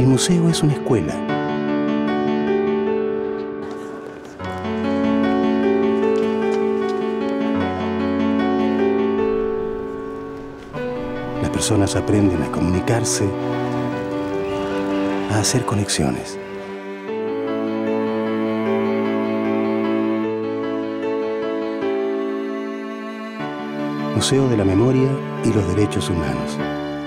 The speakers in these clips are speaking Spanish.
El museo es una escuela. Las personas aprenden a comunicarse, a hacer conexiones. Museo de la Memoria y los Derechos Humanos.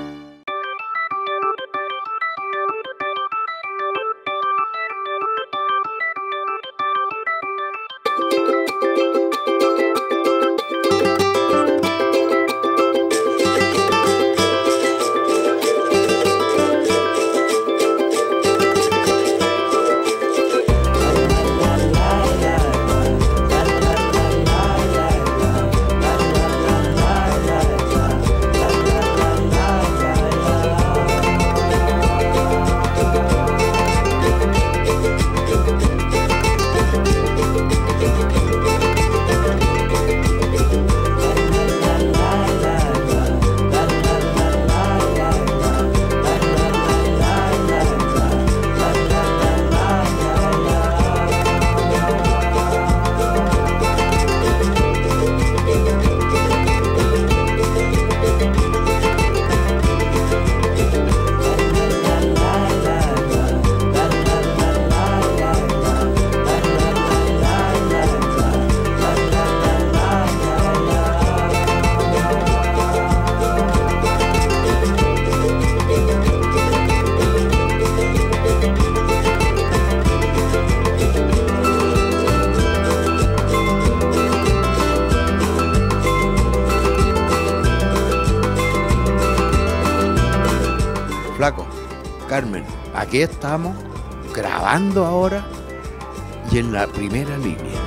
Flaco, Carmen, aquí estamos grabando ahora y en la primera línea.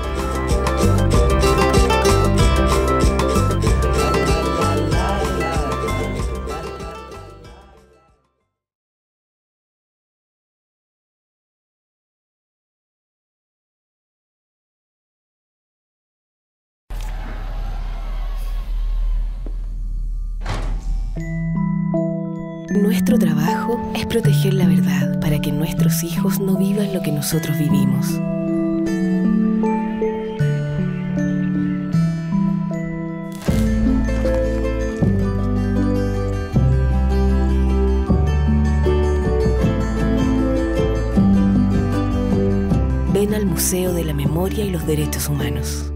Nuestro trabajo es proteger la verdad para que nuestros hijos no vivan lo que nosotros vivimos. Ven al Museo de la Memoria y los Derechos Humanos.